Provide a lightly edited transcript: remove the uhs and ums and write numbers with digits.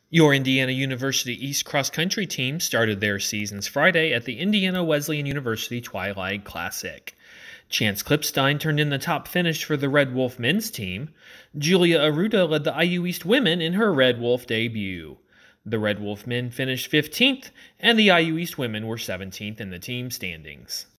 Your Indiana University East cross country team started their seasons Friday at the Indiana Wesleyan University Twilight Classic. Chance Klipstein turned in the top finish for the Red Wolf men's team. Julia Arruda led the IU East women in her Red Wolf debut. The Red Wolf men finished 15th, and the IU East women were 17th in the team standings.